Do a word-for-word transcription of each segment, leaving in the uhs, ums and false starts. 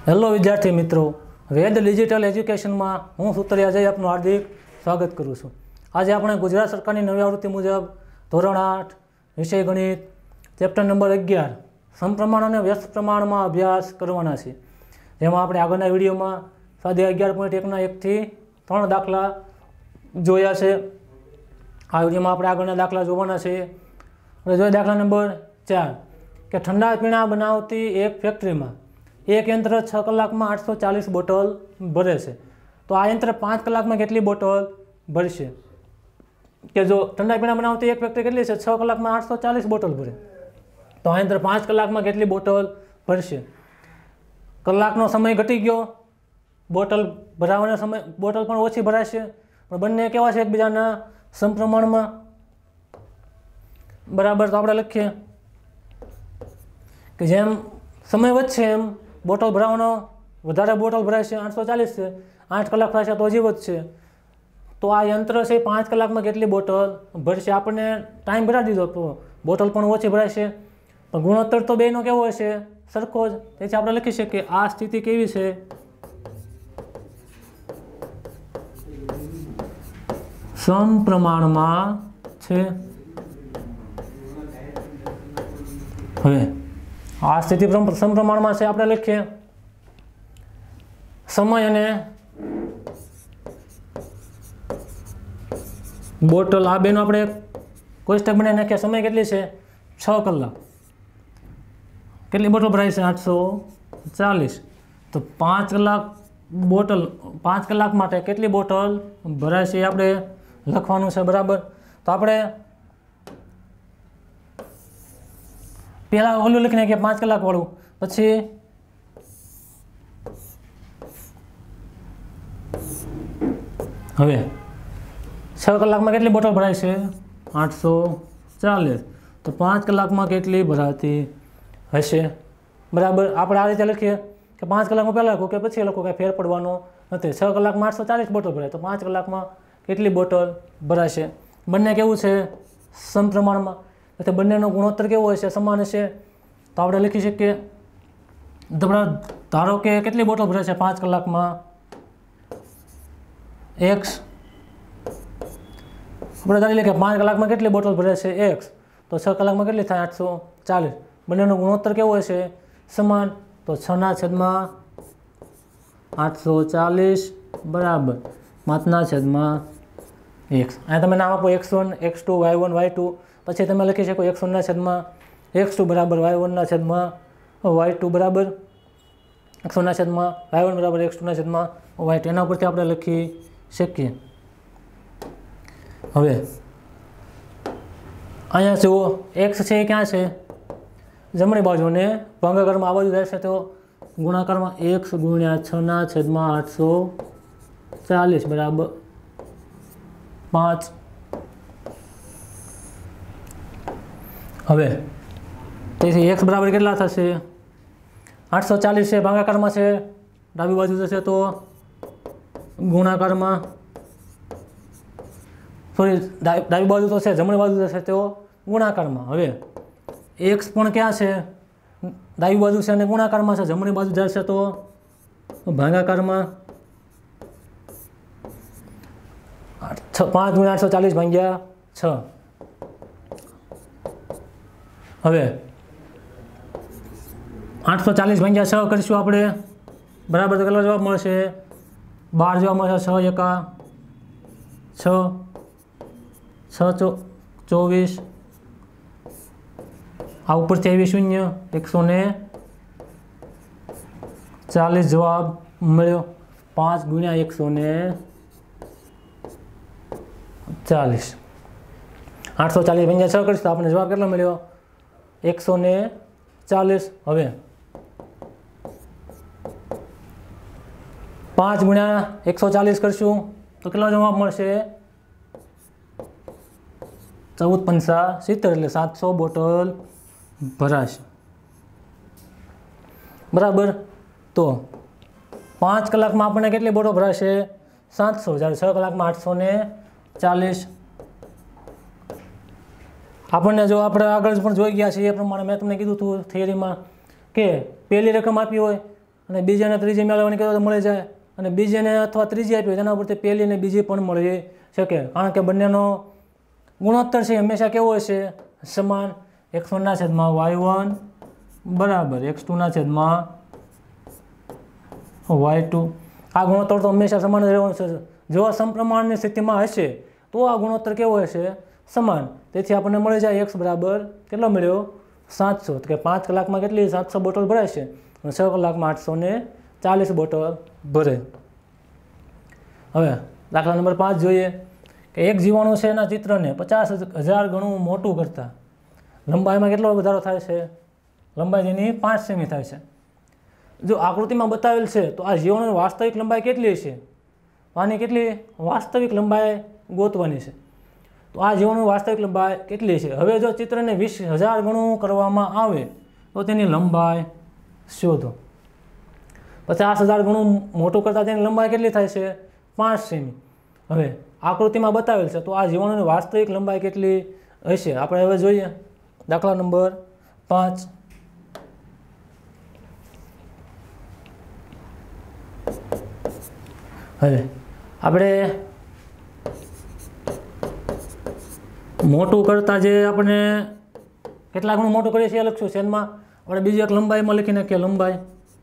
Hello વિદ્યાર્થી મિત્રો, વેદ digital એજ્યુકેશનમાં હું સુતરિયા જય આપનું હાર્દિક સ્વાગત કરું છું। આજે આપણે ગુજરાત સરકારની નવી આવૃત્તિ મુજબ ધોરણ આઠ વિષય ગણિત ચેપ્ટર નંબર અગિયાર સમપ્રમાણ અને વ્યસ્ત પ્રમાણમાં અભ્યાસ કરવાના છે, જેમાં આપણે આગળના વિડીયોમાં સ્વાધ્યાય અગિયાર પોઈન્ટ એકના એકથી ત્રણ દાખલા જોયા છે। આ વિડીયોમાં આપણે આગળના દાખલા જોવાના છે। આપણે જોઈએ દાખલા નંબર ચાર કે ઠંડા પીણા બનાવતી એક ફેક્ટરીમાં एक यंत्र छ कलाक में आठ सौ चालीस बोटल भरे से, तो आ यंत्र पांच कलाक में केटली बोटल भरशे के जो ठंडा पीना बनावती एक फैक्टरी केटली छे छ कलाक में आठ सौ चालीस बोटल भरे, तो आ यंत्र पांच कलाक में केटली बोटल भरशे। कलाकनो समय घटी गयो, बोटल भरावानो समय बोटल पण ओછી भराशे, पण बंने केवा छे एकबीजाना समप्रमाणमां बराबर। तो आपणे लखीए कि जेम समय वधशे एम बोटल भरावानो वधारे बोटल भराय छे। आठ सौ चालीस है, आठ कलाक थशे तो हजी वधशे, तो आ यंत्र से पांच कलाक में केटली बोटल भरशे। आपणे टाइम भरावी दीधो तो बोटल पण ओછી भराशे, पण गुणोत्तर तो बेनो केवो हशे सरखो ज। तेथी आपणे लखी शकીએ કે आ स्थिति केवी छे, समप्रमाणमां छे। हवे आ स्थिति समप्रमाण में से आपणे लखीए समय अने बोटल आ बेनो आपणे कोष्टक बनावी नाखीए। समय केटली छे छ कलाक, केटली बोटल भराय छे आठ सौ चालीस, तो पांच कलाक बोटल पांच कलाक माटे केटली बोटल भराय छे आपणे लखवानुं छे बराबर। तो आपणे पहला ओलू लखी नाखीए पांच कलाक वाळू, पछी हवे छ कलाक में केटली बोटल भराय छे आठ सौ चालीस, तो पांच कलाक में केटली भराती हशे बराबर। आपणे आ रीते लखीए कि पांच कलाक में पहला लखो कि पछी लखो, कांई फेर पड़वानो नथी। छ कलाक में आठ सौ चालीस बोटल भराय, तो पांच कलाक में केटली बोटल भराशे। बंने केवुं छे समप्रमाणमां, तो बंनेनो गुणोत्तर केवो हशे समान हशे। तो आपणे लखी શકીએ धारो के केटली बोटल भरे छे पांच कलाक में एक्स, आपणे धारी लઈએ કે पांच कलाक में केटली बोटल भरे छे एक्स, तो छ कलाक में केटली थाय आठ सौ चालीस। बंनेनो गुणोत्तर केवो हशे समान, तो छ ना छेदमां आठ सौ चालीस बराबर पांच ना छेदमां एक्स। अहीं तमे नाम आपो X one X two Y one Y two, पछी तमे लखी शको एक्स वन ना छेदमां एक्स टू बराबर वाय वन ना छेदमां वाय टू बराबर एक्स वन ना छेदमां वाय वन बराबर एक्स टू ना छेदमां वाय टू। एना परथी आपणे लखी શકીએ। हवे अहींया जुओ एक्स छे ए क्यां छे जमणी बाजू ने भागाकाરમાં આ બાજુ જાય છે, तो ગુણાકારમાં एक्स गुण्या छ ना छेदमां आठ सौ चालीस बराबर पांच। हवे तेथी एक्स बराबर केटला थशे आठ सौ चालीस है, भागाकाરમાં છે डाबी बाजू जशे तो गुणाकाરમાં, सॉरी डाबी बाजू तो है जमणी बाजू जशे तो गुणाकाરમાં। हवे एक्स पण क्या है डाबी बाजू से अने गुणाकाરમાં છે, जमणी बाजू जशे तो भागाकाરમાં। पांच गुण्या आठ सौ चालीस भाग्या छ। हवे आठ सौ चालीस भाग्या छ करशुं आपणे बराबर, तो केटलो जवाब मळशे बार जवाब मळशे। छ एका छ, छ चौ चौवीस, आ उपरथी आवी शून्य एक सौ ने चालीस जवाब मळ्यो। पांच गुण्या एक सौ ने चालीस, आठ सौ चालीस भाग्या छ करशुं तो आपणे जवाब केटलो मळ्यो एक सौ ने चालीस। हवे पांच गुण्या एक सौ चालीस करशुं तो केटलो जवाब मळशे चौदह पंचा सित्तेर, एटले सात सौ बोटल भराशे बराबर। तो पांच कलाक में आपणे केटली बोटल भराशे सात सौ, ज्यारे छ कलाक में आठ सौ ने चालीस। આપણને જો આપણે આગળ પણ જોઈ ગયા છીએ એ પ્રમાણે મેં તમને કીધું હતું થિયરીમાં કે પહેલી રકમ આપી હોય અને બીજી અને ત્રીજી મેળવવાની કહેતો તો મળી જાય, અને બીજી અને અથવા ત્રીજી આપી તેના પરથી પહેલી અને બીજી પણ મળી શકે, કારણ કે બંનેનો ગુણોત્તર છે હંમેશા કેવો હશે? સમાન. એક્સ વનના છેદમાં વાય વન બરાબર એક્સ ટુના છેદમાં વાય ટુ. આ ગુણોત્તર તો હંમેશા સમાન જ રહેવાનું છે. જો સમપ્રમાણની સ્થિતિમાં હશે તો આ ગુણોત્તર કેવો હશે? સમાન. તેથી આપણને મળી જાય એક્સ બરાબર કેટલો મળ્યો? સાતસો. તો કે પાંચ કલાકમાં કેટલી? સાતસો બોટલ ભરાય છે, અને છ કલાકમાં આઠસો ને ચાલીસ બોટલ ભરે. હવે દાખલા નંબર પાંચ જોઈએ કે એક જીવાણુ છે એના ચિત્રને પચાસ હજાર ગણું મોટું કરતા લંબાઈમાં કેટલો વધારો થાય છે? લંબાઈ તેની પાંચ સેમી થાય છે. જો આકૃતિમાં બતાવેલ છે તો આ જીવાણુની વાસ્તવિક લંબાઈ કેટલી છે? આની કેટલી વાસ્તવિક લંબાઈ ગોતવાની છે. તો આ જીવાણુની વાસ્તવિક લંબાઈ કેટલી છે? હવે જો ચિત્રને વીસ હજાર ગણું કરવામાં આવે તો તેની લંબાઈ શોધો. પચાસ હજાર ગણું મોટું કરતાં તેની લંબાઈ કેટલી થાય છે? પાંચ સેમી. હવે આકૃતિમાં બતાવેલ છે તો આ જીવાણુની વાસ્તવિક લંબાઈ કેટલી હશે? આપણે હવે જોઈએ દાખલા નંબર પાંચ. હવે આપણે મોટું કરતાં જે આપણે કેટલા ગણું મોટું કરીએ છીએ એ લખશું છેદમાં. આપણે બીજી એક લંબાઈમાં લખી નાખીએ લંબાઈ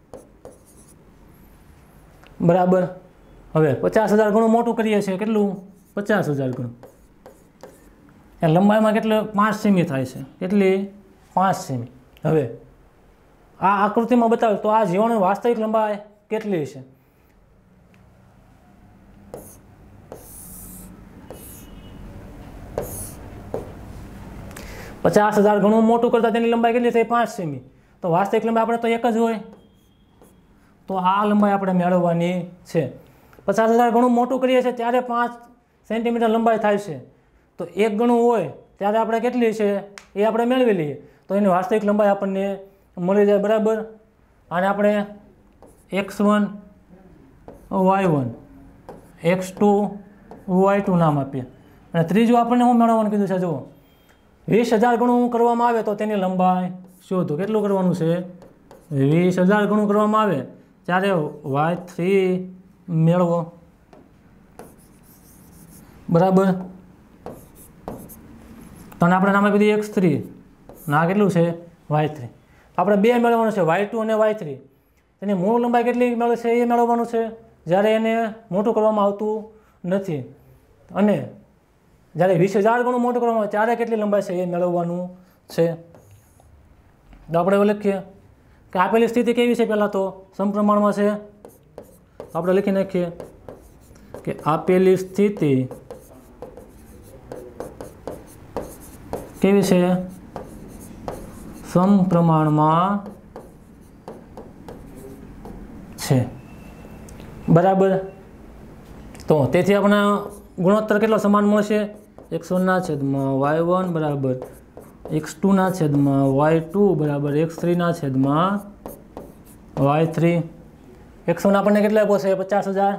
બરાબર. હવે પચાસ હજાર ગણું મોટું કરીએ છીએ, કેટલું? પચાસ હજાર ગણું. એ લંબાઈમાં કેટલું? પાંચ સેમી થાય છે. કેટલી? પાંચ સેમી. હવે આ આકૃતિમાં બતાવે તો આ જીવાણુની વાસ્તવિક લંબાઈ કેટલી છે? પચાસ હજાર ગણું મોટું કરતાં તેની લંબાઈ કેટલી થઈ? પાંચ સેમી. તો વાસ્તવિક લંબાઈ આપણે તો એક જ હોય, તો આ લંબાઈ આપણે મેળવવાની છે. પચાસ હજાર ગણું મોટું કરીએ છીએ ત્યારે પાંચ સેન્ટીમીટર લંબાઈ થાય છે, તો એક ગણું હોય ત્યારે આપણે કેટલી છે એ આપણે મેળવી લઈએ, તો એની વાસ્તવિક લંબાઈ આપણને મળી જાય બરાબર. અને આપણે X one Y one X two Y two નામ આપીએ. અને ત્રીજું આપણને શું મેળવવાનું કીધું છે? જુઓ, વીસ હજાર ગણું કરવામાં આવે તો તેની લંબાઈ શોધો. કેટલું કરવાનું છે? વીસ હજાર ગણું કરવામાં આવે ત્યારે વાય થ્રી મેળવો બરાબર. તો આપણે નામ આપી દઈએ એક્સ થ્રી, ના કેટલું છે? Y three. આપણે બે મેળવવાનું છે, વાય ટુ અને વાય થ્રી. એની મૂળ લંબાઈ કેટલી મેળવશે એ મેળવવાનું છે જ્યારે એને મોટું કરવામાં આવતું નથી, અને જ્યારે વીસ હજાર ગણું મોટું કરવામાં આવે ત્યારે કેટલી લંબાઈ છે એ મેળવવાનું છે. તો આપણે એવું લખીએ કે આપેલી સ્થિતિ કેવી છે? પહેલાં તો સમપ્રમાણમાં છે. આપણે લખી નાખીએ કે આપેલી સ્થિતિ કેવી છે? સમપ્રમાણમાં છે બરાબર. તો તેથી આપણે ગુણોત્તર કેટલો સમાન મળશે? એક્સ વનના છેદમાં વાય વન બરાબર એક્સ ટુના છેદમાં વાય ટુ બરાબર એક્સ થ્રીના છેદમાં વાય થ્રી. એક્સ વન આપણને કેટલા આપ્યો છે? પચાસ હજાર.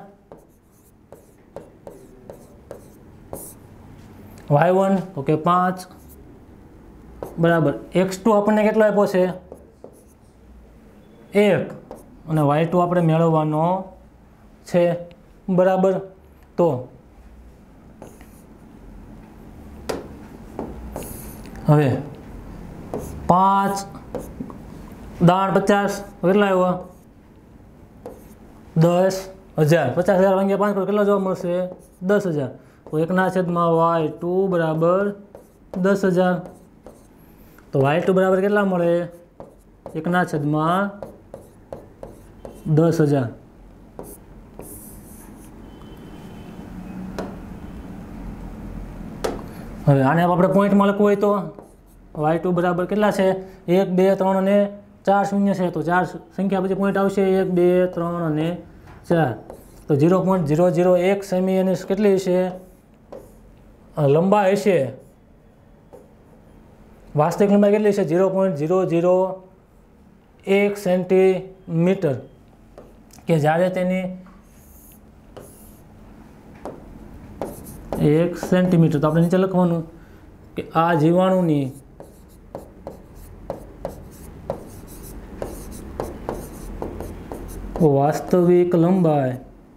વાય વન તો કે પાંચ બરાબર. એક્સ ટુ આપણને કેટલો આપ્યો છે? એક. અને વાય ટુ આપણે મેળવવાનો છે બરાબર. તો હવે પાંચ દાણ પચાસ કેટલા આવ્યો? દસ હજાર. પચાસ હજાર વાગ્યા પાંચ કરો કેટલા જોવા મળશે? દસ હજાર. તો એકના છેદમાં વાય ટુ બરાબર દસ હજાર. તો વાય ટુ બરાબર કેટલા મળે? એકના છેદમાં દસ હજાર. હવે આને આપણે પોઈન્ટમાં લખવું હોય તો વાય ટુ બરાબર કેટલા છે? એક બે ત્રણ અને ચાર શૂન્ય છે, તો ચાર સંખ્યા પછી પોઈન્ટ આવશે એક બે ત્રણ અને ચાર. તો ઝીરો પોઈન્ટ ઝીરો ઝીરો એક સેમી એની કેટલી છે લંબાઈ હશે? વાસ્તવિક લંબાઈ કેટલી છે? ઝીરો પોઈન્ટ ઝીરો ઝીરો એક સેન્ટીમીટર. કે જ્યારે તેની એક સેન્ટીમીટર, તો આપણે નીચે લખવાનું કે આ જીવાણુની વાસ્તવિક લંબાઈ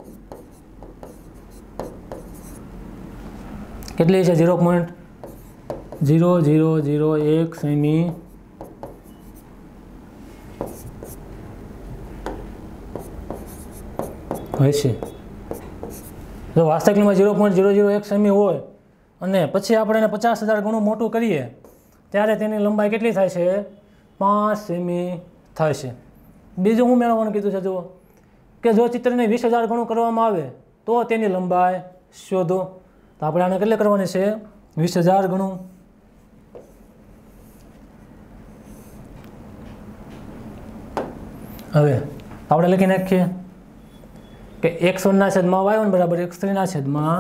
કેટલી છે? Zero point zero zero zero એક સેમી હશે. જો વાસ્તવિક લંબાઈ ઝીરો પોઈન્ટ ઝીરો ઝીરો એક સેમી હોય અને પછી આપણે એને પચાસ હજાર ગણું મોટું કરીએ ત્યારે તેની લંબાઈ કેટલી થાય છે? પાંચ સેમી થાય છે. બીજું હું મેળવવાનું કીધું છે જુઓ કે જો ચિત્રને વીસ હજાર ગણું કરવામાં આવે તો તેની લંબાઈ શોધો. તો આપણે આને કેટલે કરવાની છે? વીસ હજાર ગણું. હવે આપણે લખી નાખીએ કે એક્સ વનના છેદમાં વાય વન બરાબર એક્સ થ્રીના છેદમાં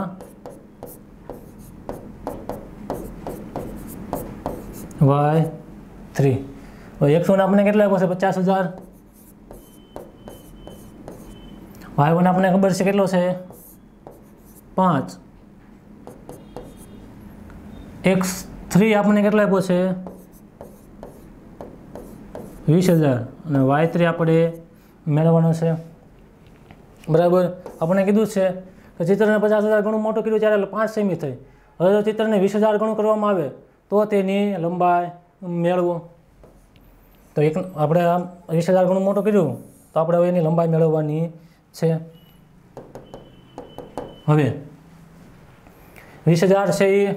વાય થ્રી. એક્સ વન આપણે કેટલા આપ્યો છે? પચાસ હજાર. વાય વન આપણે ખબર છે કેટલો છે? પાંચ. એક્સ થ્રી આપણે કેટલો આપ્યો છે? વીસ હજાર. અને વાય થ્રી આપણે મેળવવાનો છે. બરાબર. આપણે કીધું છે કે ચિત્રને પચાસ હજાર ગણું મોટું કર્યું ત્યારે પાંચ સેમી થઈ. હવે જો ચિત્રને વીસ હજાર ગણું કરવામાં આવે તો તેની લંબાઈ મેળવો. તો એક આપણે આમ વીસ હજાર ગણું મોટું કર્યું તો આપણે હવે એની લંબાઈ મેળવવાની છે. હવે વીસ હજાર છે એ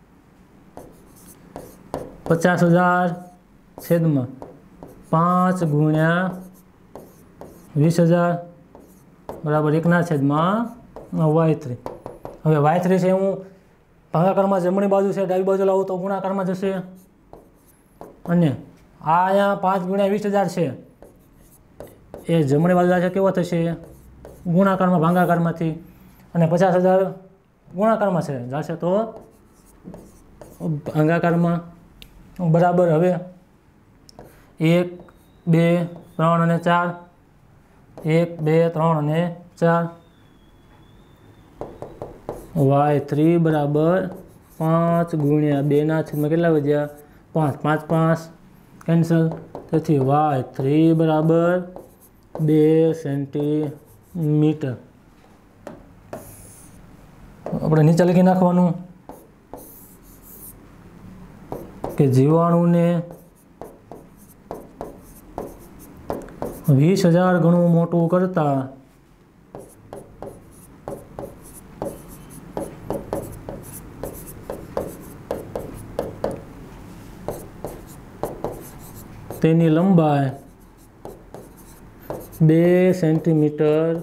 પચાસ હજાર છેદમાં પાંચ ગુણ્યા વીસ હજાર બરાબર એકના છેદમાં વાય થ્રી. હવે વાય થ્રી છે હું ભાગાકારમાં જમણી બાજુ છે ડાબી બાજુ લાવું તો ગુણાકારમાં જશે. અને આ અહીંયા પાંચ ગુણ્યા વીસ હજાર છે એ જમણી બાજુ છે કેવો થશે? ગુણાકારમાં ભાગાકારમાંથી. અને પચાસ હજાર ગુણાકારમાં છે જશે તો ભાગાકારમાં. બરાબર. હવે એક બે ત્રણ અને ચાર. એક બે ત્રણ અને ચાર. વાય થ્રી બરાબર પાંચ ગુણ્યા બેના છેદમાં કેટલા વધ્યા? પાંચ. પાંચ પાંચ કેન્સલ. તેથી વાય થ્રી બરાબર બે સેન્ટીમીટર. આપણે નીચે લખી નાખવાનું કે જીવાણુને વીસ હજાર ગણું મોટું કરતા તેની લંબાઈ બે સેન્ટીમીટર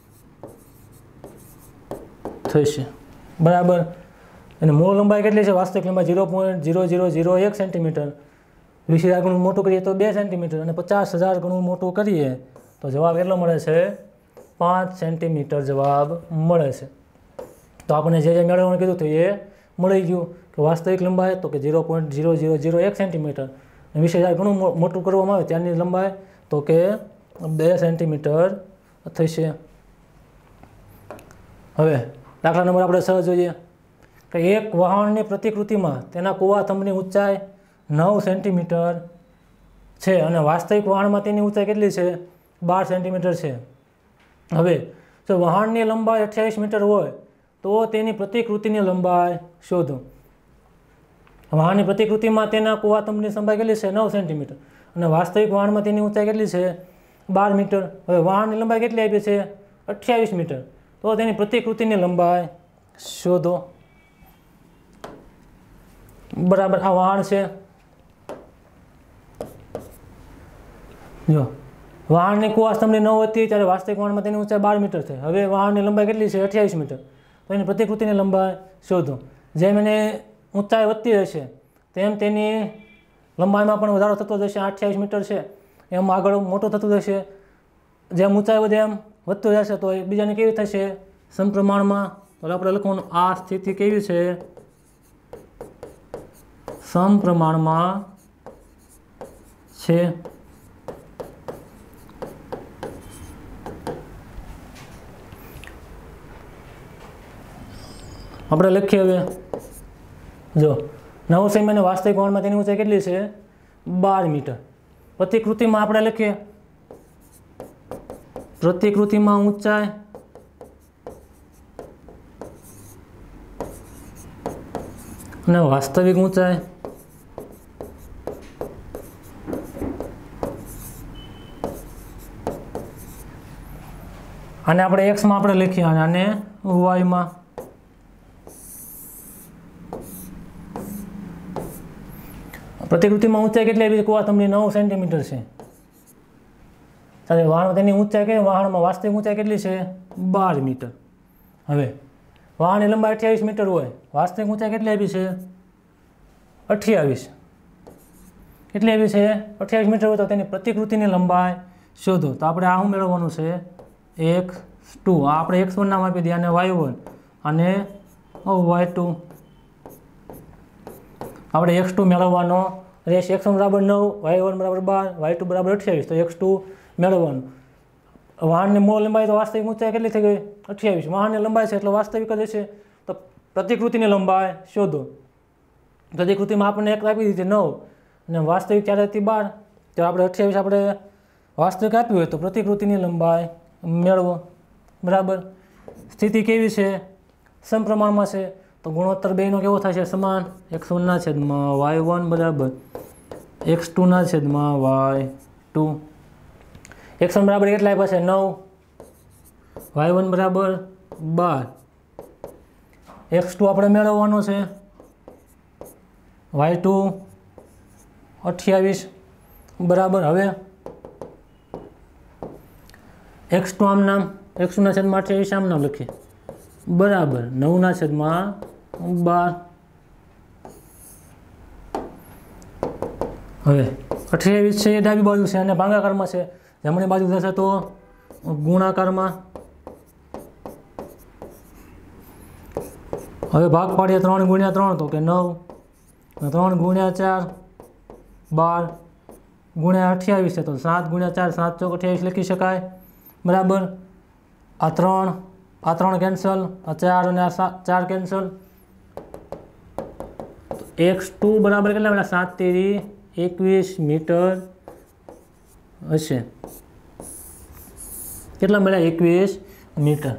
થશે. બરાબર. અને મૂળ લંબાઈ કેટલી છે? વાસ્તવિક લંબાઈ zero point zero zero zero એક સેન્ટીમીટર. વીસ હજાર ગણું મોટું કરીએ તો બે સેન્ટીમીટર અને પચાસ હજાર ગણું મોટું કરીએ તો જવાબ કેટલો મળે છે? પાંચ સેન્ટીમીટર જવાબ મળે છે. તો આપણે જે જે મેળવવાનું કીધું હતું એ મળી ગયું. કે વાસ્તવિક લંબાઈ તો કે zero point zero zero zero એક સેન્ટીમીટર. વીસ હજાર ઘણું મોટું કરવામાં આવે ત્યારની લંબાઈ તો કે બે સેન્ટીમીટર થશે. હવે દાખલા નંબર આપણે છ જોઈએ કે એક વહાણની પ્રતિકૃતિમાં તેના કુવા થંભની ઊંચાઈ નવ સેન્ટીમીટર છે અને વાસ્તવિક વહાણમાં તેની ઊંચાઈ કેટલી છે? બાર સેન્ટીમીટર છે. હવે જો વહાણની લંબાઈ અઠ્યાવીસ મીટર હોય તો તેની પ્રતિકૃતિની લંબાઈ શોધો. વહાણની પ્રતિકૃતિમાં તેના કુવા થંભની લંબાઈ કેટલી છે? નવ સેન્ટીમીટર અને વાસ્તવિક વહાણમાં તેની ઊંચાઈ કેટલી છે? બાર મીટર. હવે વહાણની લંબાઈ કેટલી આપી છે? અઠ્યાવીસ મીટર. તો તેની પ્રતિકૃતિની લંબાઈ શોધો. બરાબર. આ વહાણ છે. જો વહાણની કુવા સ્તંભની નવ હતી ત્યારે વાસ્તવિક વહાણમાં તેની ઊંચાઈ બાર મીટર થઈ. હવે વહાણની લંબાઈ કેટલી છે? અઠ્યાવીસ મીટર. તો એની પ્રતિકૃતિની લંબાઈ શોધો. જેમ એને ઊંચાઈ વધતી હશે તેમ તેની લંબાઈમાં પણ વધારો થતો જશે. અઠ્યાવીસ મીટર છે એમ આગળ મોટું થતું જશે. જેમ ઊંચાઈ વધે એમ વધતું જશે તો એ બીજાની કેવી થશે? સમપ્રમાણમાં. તો આપણે લખવાનું આ સ્થિતિ કેવી છે? સમપ્રમાણમાં છે. આપણે લખીએ હવે જો નવ સેમી અને વાસ્તવિક વહાણમાં તેની ઊંચાઈ કેટલી છે? બાર મીટર. પ્રતિકૃતિમાં આપણે લખીએ પ્રતિકૃતિમાં ઊંચાઈ અને વાસ્તવિક ઊંચાઈ આને આપણે એક્સમાં આપણે લખીએ અને આને વાયમાં. પ્રતિકૃતિમાં ઊંચાઈ કેટલી આવી છે? તમને નવ સેન્ટીમીટર છે. વાહન તેની ઊંચાઈ કે વાહનમાં વાસ્તવિક ઊંચાઈ કેટલી છે? બાર મીટર. હવે વાહનની લંબાઈ અઠ્યાવીસ મીટર હોય, વાસ્તવિક ઊંચાઈ કેટલી આવી છે? અઠ્યાવીસ. કેટલી આવી છે? અઠ્યાવીસ મીટર હોય તો તેની પ્રતિકૃતિની લંબાઈ શોધો. તો આપણે આ શું મેળવવાનું છે? X two. આ આપણે એક્સ વન નામ આપી દઈએ, અને વાય વન અને વાય ટુ. આપણે એક્સ ટુ મેળવવાનો રહેશે. એક્સ વન બરાબર નવ, વાય વન બરાબર બાર, વાય ટુ બરાબર અઠ્યાવીસ. તો એક્સ ટુ મેળવવાનું. વાહનની મૂળ લંબાઈ તો વાસ્તવિક ઊંચાઈ કેટલી થઈ ગઈ? અઠ્યાવીસ. વાહનની લંબાઈ છે એટલે વાસ્તવિક જ હશે. તો પ્રતિકૃતિની લંબાઈ શોધો. પ્રતિકૃતિમાં આપણને એક આપી દીધી નવ અને વાસ્તવિક ચાર હતી બાર. તો આપણે અઠ્યાવીસ આપણે વાસ્તવિક આપ્યું હોય તો પ્રતિકૃતિની લંબાઈ મેળવો. બરાબર. સ્થિતિ કેવી છે? સમપ્રમાણમાં છે. તો ગુણોત્તર બેનો કેવો થાય છે? સમાન. એક્સ વનના છેદમાં વાય વન બરાબર એક્સ ટુના છેદમાં વાય ટુ. એક્સ વન બરાબર કેટલા આપ્યા છે? નવ. વાય વન બરાબર બાર. એક્સ ટુ આપણે મેળવવાનો છે. વાય ટુ અઠ્યાવીસ બરાબર. હવે એક્સ ટુ આમ નામ, એક્સ ટુના છેદમાં અઠ્યાવીસ આમ નામ લખીએ બરાબર નવના છેદમાં બાર. હવે અઠ્યાવીસ છે એ ડાબી બાજુ છે અને ભાગાકારમાં છે. જમણી બાજુ થશે તો ગુણાકારમાં. હવે ભાગ પાડીએ ત્રણ ગુણ્યા ત્રણ તો કે નવ. ત્રણ ગુણ્યા ચાર બાર ગુણ્યા અઠ્યાવીસ છે તો સાત ગુણ્યા ચાર સાત ચોક અઠ્યાવીસ લખી શકાય. બરાબર. આ ત્રણ આ ત્રણ કેન્સલ, આ ચાર અને આ સાત ચાર કેન્સલ. એક્સ ટુ બરાબર કેટલા મળ્યા? સાત તેરી એકવીસ મીટર હશે. કેટલા મળ્યા? એકવીસ મીટર.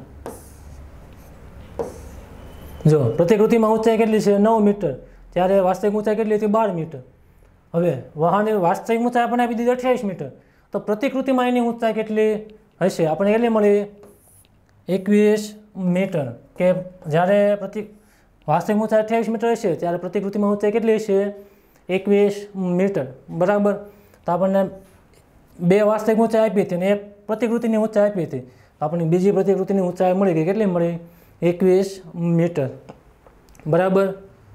જો પ્રતિકૃતિમાં ઊંચાઈ કેટલી છે? નવ મીટર. ત્યારે વાસ્તવિક ઊંચાઈ કેટલી હતી? બાર મીટર. હવે વાહનની વાસ્તવિક ઊંચાઈ આપણે આપી દીધી અઠ્યાવીસ મીટર. તો પ્રતિકૃતિમાં એની ઊંચાઈ કેટલી હશે? આપણે કેટલી મળી? એકવીસ મીટર. કે જ્યારે પ્રતિ વાસ્તવિક ઊંચાઈ અઠ્યાવીસ મીટર હશે ત્યારે પ્રતિકૃતિમાં ઊંચાઈ કેટલી હશે? એકવીસ મીટર. બરાબર. તો આપણને બે વાસ્તવિક ઊંચાઈ આપી હતી અને એક પ્રતિકૃતિની ઊંચાઈ આપી હતી. આપણને બીજી પ્રતિકૃતિની ઊંચાઈ મળી ગઈ. કેટલી મળી? એકવીસ મીટર. બરાબર.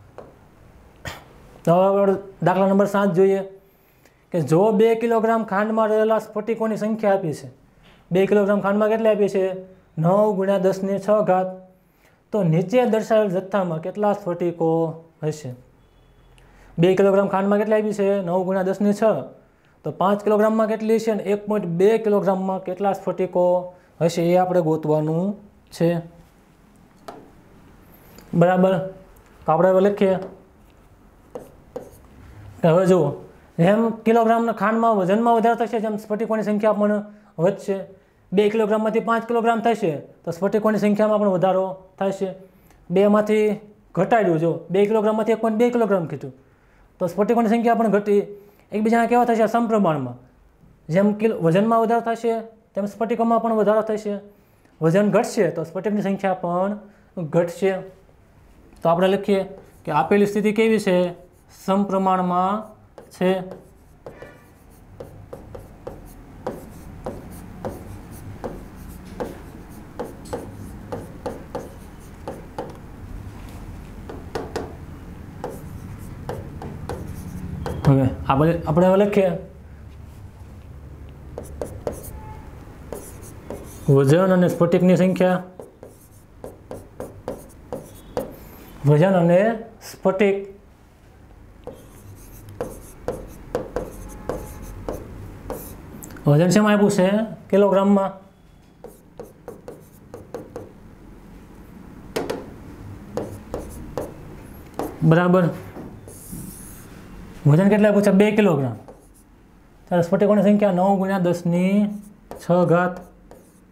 તો હવે દાખલા નંબર સાત જોઈએ કે જો બે કિલોગ્રામ ખાંડમાં રહેલા સ્ફટિકોની સંખ્યા આપી છે. બે કિલોગ્રામ ખાંડમાં કેટલી આપી છે? નવ ગુણ્યા દસની છ ઘાત. તો નીચે દર્શાવેલ જથ્થામાં કેટલા સ્ફટિકો હશે? બે કિલોગ્રામ ખાંડમાં કેટલી આપી છે? નવ ગુણ્યા દસની છ. તો પાંચ કિલોગ્રામમાં કેટલી છે? એક પોઈન્ટ બે કિલોગ્રામમાં કેટલા સ્ફટિકો હશે એ આપણે ગોતવાનું છે. બરાબર. તો આપણે હવે લખીએ. હવે જુઓ, જેમ કિલોગ્રામના ખાંડમાં વજનમાં વધારો થશે જેમ સ્ફટિકોની સંખ્યા પણ વધશે. બે કિલોગ્રામમાંથી પાંચ કિલોગ્રામ થશે તો સ્ફટિકોની સંખ્યામાં પણ વધારો થશે. બેમાંથી ઘટાડ્યું, જો બે કિલોગ્રામમાંથી એક પોઈન્ટ બે કિલોગ્રામ કીધું તો સ્ફટિકોની સંખ્યા પણ ઘટી. એકબીજાના કેવા થશે? સમપ્રમાણમાં. જેમ કિલો વજનમાં વધારો થશે તેમ સ્ફટિકોમાં પણ વધારો થશે. વજન ઘટશે તો સ્ફટિકની સંખ્યા પણ ઘટશે. તો આપણે લખીએ કે આપેલી સ્થિતિ કેવી છે? સમપ્રમાણમાં છે. હવે આપણે આપણે હવે લખીએ વજન અને સ્ફટિકની સંખ્યા. વજન અને સ્ફટિક. વજન શેમાં આપ્યું છે? કિલોગ્રામમાં. બરાબર. વજન કેટલા આપ્યું છે? બે કિલોગ્રામ. ત્યારે સ્ફટિકોની સંખ્યા નવ ગુણ્યા દસની છ ઘાત.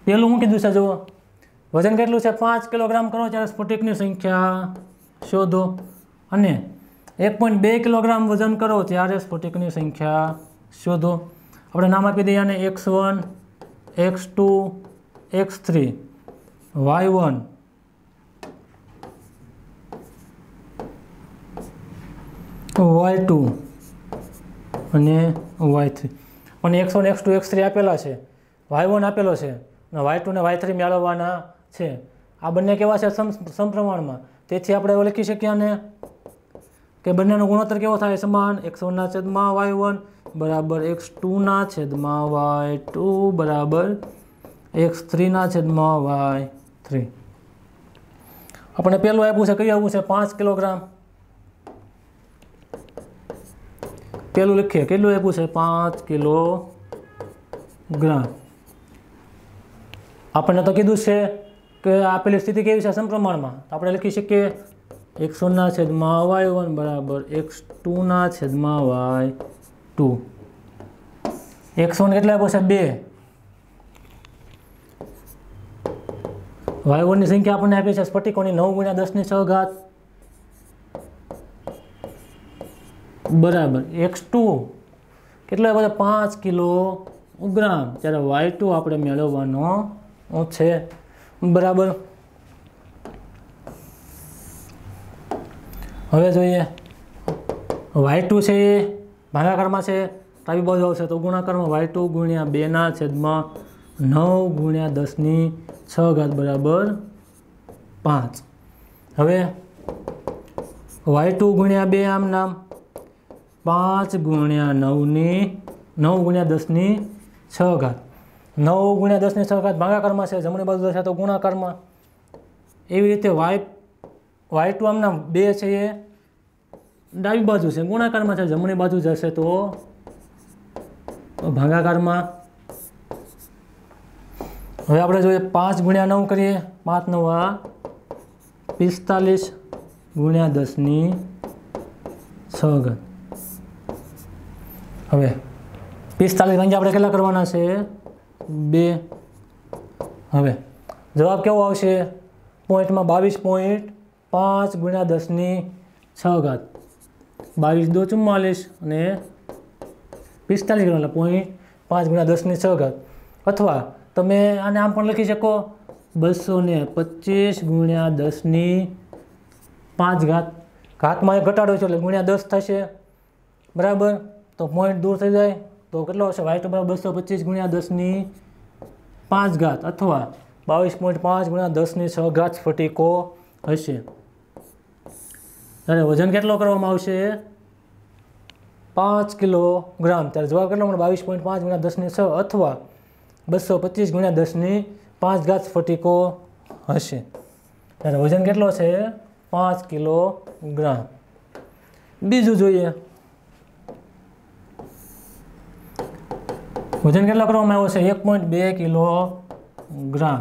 પહેલું શું કીધું છે જુઓ, વજન કેટલું છે પાંચ કિલોગ્રામ કરો ત્યારે સ્ફટિકની સંખ્યા શોધો, અને એક પોઈન્ટ બે કિલોગ્રામ વજન કરો ત્યારે સ્ફટિકની સંખ્યા શોધો. આપણે નામ આપી દઈએ આને X one, X two, X three, Y one, Y two અને વાય થ્રી. અને X one, X two, X three આપેલા છે, વાય વન આપેલો છે, અને વાય ટુ ને વાય થ્રી મેળવવાના છે. આ બંને કેવા છે? સમ સમપ્રમાણમાં. તેથી આપણે એવું લખી શકીએ અને કે બંનેનો ગુણોત્તર કેવો થાય? સમાન. એક્સ વનના છેદમાં વાય વન બરાબર એક્સ ટુના છેદમાં વાય ટુ બરાબર એક્સ થ્રીના છેદમાં વાય થ્રી. આપણે પહેલું આપ્યું છે, કયું આપ્યું છે? પાંચ કિલોગ્રામ. પહેલું લખીએ, કેટલું આપ્યું છે? પાંચ કિલોગ્રામ. આપણને તો કીધું છે કે આપેલી સ્થિતિ કેવી છે? સમપ્રમાણમાં. આપણે લખી શકીએ એક્સ વનના છેદમાં વાય વન બરાબર એક્સ ટુના છેદમાં વાય ટુ. એક્સ વન કેટલા આપ્યો છે? બે. વાય વનની સંખ્યા આપણને આપી છે સ્ફટિકોની નવ ગુણ્યા દસની છ ઘાત બરાબર એક્સ ટુ કેટલો આપ્યો છે? પાંચ કિલોગ્રામ. ત્યારે વાય ટુ આપણે મેળવવાનો છે બરાબર. હવે જોઈએ વાય ટુ છે એ ભાગાકારમાં છે, ડાબી બાજુ આવશે તો ગુણાકારમાં વાય ટુ ગુણ્યા બેના છેદમાં નવ ગુણ્યા દસની છ ઘાત બરાબર પાંચ. હવે વાય ટુ ગુણ્યા બે આમ નામ પાંચ ગુણ્યા નવની નવ ગુણ્યા દસની છ ઘાત. નવ ગુણ્યા દસની છ ઘાત ભાગાકારમાં છે, જમણી બાજુ જશે તો ગુણાકારમાં. એવી રીતે વાય વાય ટુ આમના બે છે એ ડાબી બાજુ છે, ગુણાકારમાં છે, જમણી બાજુ જશે તો ભાગાકારમાં. હવે આપણે જોઈએ પાંચ ગુણ્યા નવ કરીએ, પાંચ નવા પિસ્તાલીસ ગુણ્યા દસની છ ઘાત. હવે પિસ્તાલીસ ભાગ્યા આપણે કેટલા કરવાના છે? બે. હવે જવાબ કેવો આવશે? પોઈન્ટમાં બાવીસ પોઈન્ટ પાંચ ગુણ્યા દસની છ ઘાત. બાવીસ દો ચુમ્માલીસ અને પિસ્તાલીસ ગણેલા પોઈન્ટ પાંચ ગુણ્યા દસની છ ઘાત. અથવા તમે આને આમ પણ લખી શકો બસો ને પચીસ ગુણ્યા દસની પાંચ ઘાત. ઘાતમાં એક ઘટાડો છે એટલે ગુણ્યા દસ થશે બરાબર. તો પોઈન્ટ દૂર થઈ જાય તો કેટલો હશે? વાય ટુ બરાબર બસો પચીસ ગુણ્યા દસની પાંચ ઘાત અથવા બાવીસ પોઈન્ટ પાંચ ગુણ્યા દસની છ ઘાત સ્ફટિકો હશે. ત્યારે વજન કેટલો કરવામાં આવશે? પાંચ કિલોગ્રામ. ત્યારે જવાબ કેટલો મળે? બાવીસ પોઈન્ટ પાંચ ગુણ્યા દસની છ અથવા બસો પચીસ ગુણ્યા દસની પાંચ ઘાત સ્ફટિકો હશે. ત્યારે વજન કેટલો છે? પાંચ કિલોગ્રામ. બીજું જોઈએ વજન કેટલો કરવામાં આવ્યો છે? એક પોઈન્ટ બે કિલોગ્રામ.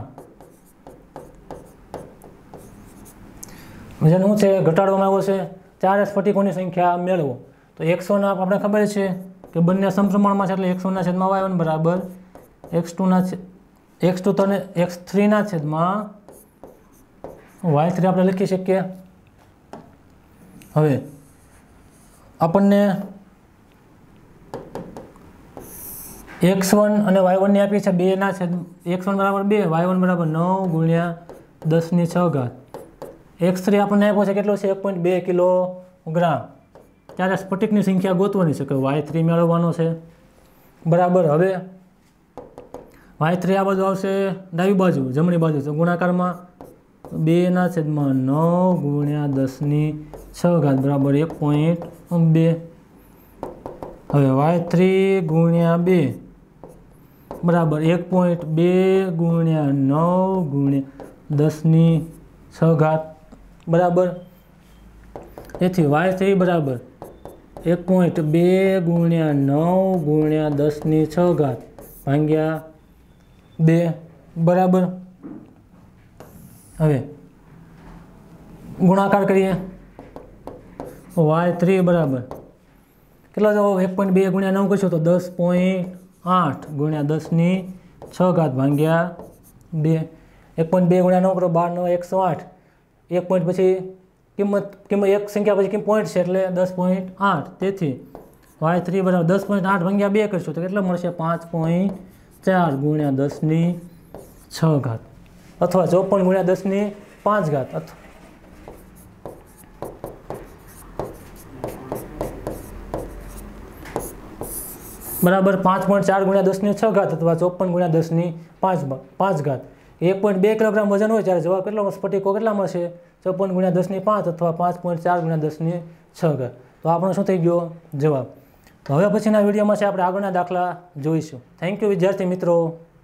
વજન શું છે? ઘટાડવામાં આવ્યો છે. ચાર સ્ફટિકોની સંખ્યા મેળવો. તો એકસોના આપણે ખબર છે કે બંને સમપ્રમાણમાં છે એટલે એકસોના છેદમાં વાય વન બરાબર એક્સ ટુના એક્સ ટુ તને એક્સ થ્રીના છેદમાં વાય થ્રી આપણે લખી શકીએ. હવે આપણને એક્સ વન અને વાય વનની આપી છે બેના છેદ એક્સ વન બરાબર બે, વાય વન બરાબર નવ ગુણ્યા દસની છ ઘાત. એક્સ થ્રી આપણને આપ્યો છે કેટલો છે? એક પોઈન્ટ બે કિલોગ્રામ. ત્યારે સ્ફટિકની સંખ્યા ગોતવાની છે કે વાય થ્રી મેળવવાનો છે બરાબર. હવે વાય થ્રી આ બાજુ આવશે ડાબી બાજુ, જમણી બાજુ તો ગુણાકારમાં બેના છેદમાં નવ ગુણ્યા દસની છ ઘાત બરાબર એક પોઈન્ટ બે. હવે વાય થ્રી ગુણ્યા બે બરાબર એક પોઈન્ટ બે ગુણ્યા નવ ગુણ્યા દસની છ ઘાત બરાબર. તેથી વાય થ્રી બરાબર એક પોઈન્ટ બે ગુણ્યા નવ ગુણ્યા દસની છ ઘાત ભાગ્યા બે બરાબર. હવે ગુણાકાર કરીએ. વાય થ્રી બરાબર કેટલો જવાબ? એક પોઈન્ટ બે ગુણ્યા નવ કરશો તો દસ પોઈન્ટ આઠ ગુણ્યા દસની છ ઘાત ભાગ્યા બે એક પોઈન્ટ બે ગુણ્યા નવ કરો બાર નવ એકસો આઠ એક પોઈન્ટ પછી કિંમત કિંમત એક સંખ્યા પછી પોઈન્ટ છે એટલે દસ પોઈન્ટ આઠ તેથી વાય થ્રી બરાબર દસ પોઈન્ટ આઠ ભાગ્યા બે કરીશું તો કેટલો મળશે પાંચ પોઈન્ટ ચાર ગુણ્યા દસની છ ઘાત અથવા ચોપન ગુણ્યા દસની પાંચ ઘાત અથવા બરાબર પાંચ પોઈન્ટ ચાર ગુણ્યા દસની છ ઘાત અથવા ચોપન ગુણ્યા દસની પાંચ પાંચ ઘાત એક પોઈન્ટ બે કિલોગ્રામ વજન હોય ત્યારે જવાબ કેટલો સ્ફટિકો કેટલા મળશે ચોપન ગુણ્યા દસની પાંચ અથવા પાંચ પોઈન્ટ ચાર ગુણ્યા દસની છ ઘાત તો આપણો શું થઈ ગયો જવાબ. તો હવે પછીના વિડીયોમાં છે આપણે આગળના દાખલા જોઈશું. થેન્ક યુ વિદ્યાર્થી મિત્રો.